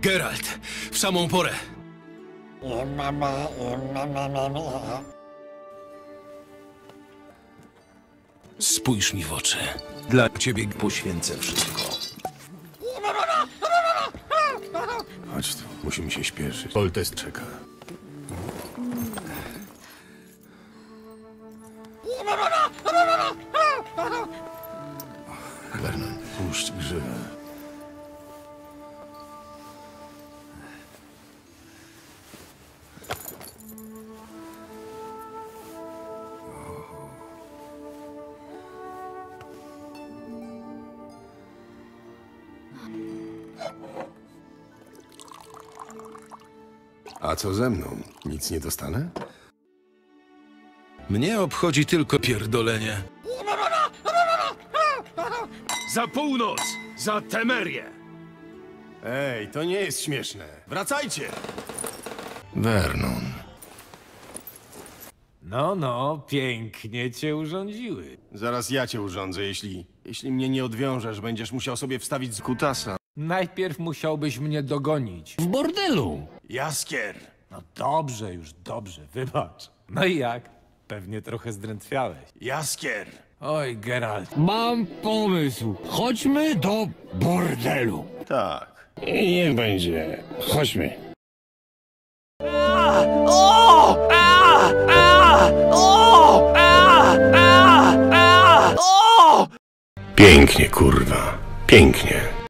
Geralt, w samą porę. Spójrz mi w oczy. Dla ciebie poświęcę wszystko. Chodź tu, musimy się śpieszyć. Foltest czeka. Vernon, puść grzywę. A co ze mną? Nic nie dostanę? Mnie obchodzi tylko pierdolenie. Za północ! Za Temerię! Ej, to nie jest śmieszne. Wracajcie! Vernon. No, pięknie cię urządziły. Zaraz ja cię urządzę, jeśli mnie nie odwiążesz, będziesz musiał sobie wstawić z kutasa. Najpierw musiałbyś mnie dogonić. W bordelu! Jaskier! No dobrze, już dobrze, wybacz. No i jak? Pewnie trochę zdrętwiałeś. Jaskier! Oj, Geralt. Mam pomysł. Chodźmy do bordelu. Tak. Niech będzie. Chodźmy. Pięknie, kurwa. Pięknie.